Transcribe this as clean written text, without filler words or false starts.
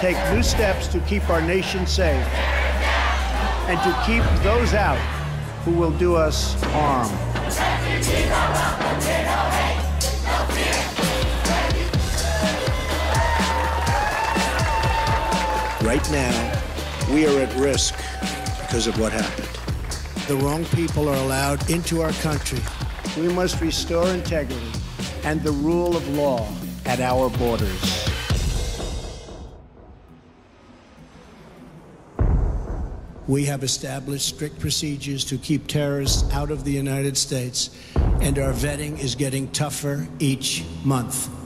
take new steps to keep our nation safe and to keep those out who will do us harm. Right now, we are at risk because of what happened. The wrong people are allowed into our country. We must restore integrity and the rule of law at our borders. We have established strict procedures to keep terrorists out of the United States, and our vetting is getting tougher each month.